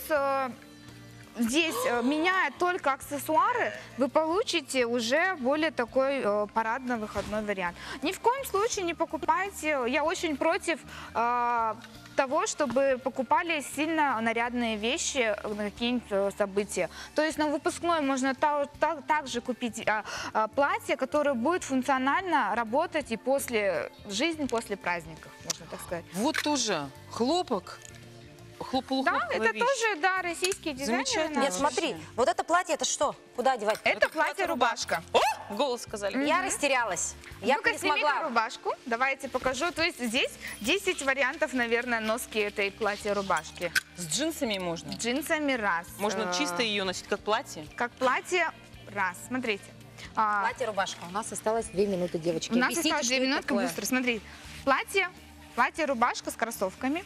здесь, меняя только аксессуары, вы получите уже более такой парадно-выходной вариант. Ни в коем случае не покупайте, я очень против того, чтобы покупали сильно нарядные вещи на какие-нибудь события. То есть на выпускной можно также купить платье, которое будет функционально работать и после жизни, после праздников, можно так сказать. Вот тоже хлопок. Да, Полухлопковая это вещь. тоже, да, российские дизайнеры. Замечательно. Нет, наши. смотри, вот это платье, это что? Куда одевать? Это платье-рубашка. О, в голос сказали. Я растерялась. Я Ну-ка, не сними-ка смогла. рубашку. Давайте покажу. То есть здесь 10 вариантов, наверное, носки этой платья-рубашки. С джинсами можно. С джинсами раз. Можно чисто ее носить как платье. Как платье раз. Смотрите. Платье-рубашка. У нас осталось 2 минуты, девочки. У нас Объясните, осталось 2 что это минутки такое? быстро. Смотри. Платье-рубашка с кроссовками.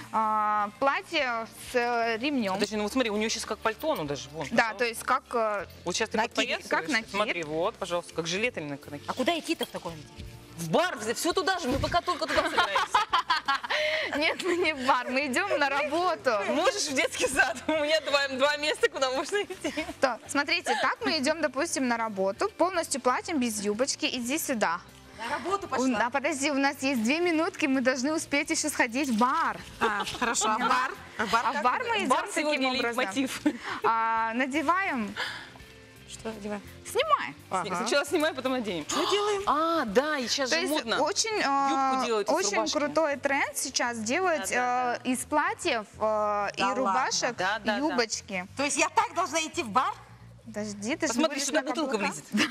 Платье с ремнем. Подожди, ну вот смотри, у нее сейчас как пальто, ну даже вон. Да, то есть как... Вот сейчас ты накид, подпоясываешь. как накид. Смотри, вот, пожалуйста, как жилет или накид. А куда идти-то в таком виде? В бар, все туда же, мы пока только туда собираемся. Нет, мы не в бар, мы идем на работу. Можешь в детский сад, у меня два места, куда можно идти. То, смотрите, так мы идем, допустим, на работу, полностью платьем без юбочки, иди сюда. На работу Да, подожди, у нас есть 2 минутки, мы должны успеть еще сходить в бар. Хорошо, а бар? А в бар мы идем Бар таким сегодня образом. лейтмотив. Надеваем, Что одеваем? снимаем. Сначала снимай, потом наденем. Что делаем? А, да, и сейчас То же есть модно. очень, Юбку делают из очень рубашки. крутой тренд сейчас делать Да. из платьев и рубашек Да, да, да. юбочки. То есть я так должна идти в бар? Подожди, ты же Посмотри, будешь сюда на бутылка каблуках. влезет.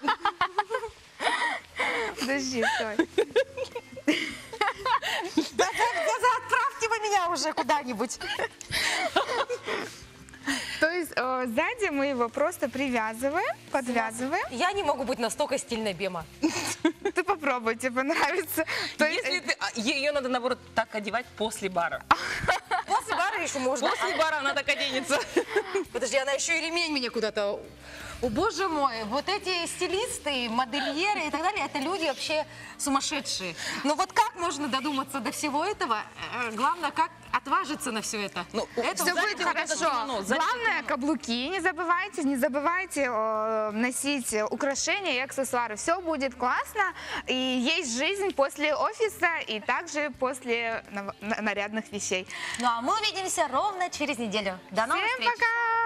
Подожди, стой. Да отправьте вы меня уже куда-нибудь. То есть сзади мы его просто привязываем, подвязываем. Я не могу быть настолько стильной, Бема. Ты попробуй, тебе понравится. То есть, Если ты, ее надо, наоборот, так одевать после бара. После бара еще можно. После бара она так оденется. Подожди, она еще и ремень мне куда-то О, боже мой, вот эти стилисты, модельеры и так далее, это люди вообще сумасшедшие. Но вот как можно додуматься до всего этого? Главное, как отважиться на все это. Ну, Это Все сзади будет вот это хорошо. кимоно, сзади Главное, кимоно. каблуки не забывайте носить украшения и аксессуары. Все будет классно, и есть жизнь после офиса и также после нарядных вещей. Ну а мы увидимся ровно через неделю. До новых Всем встреч! пока!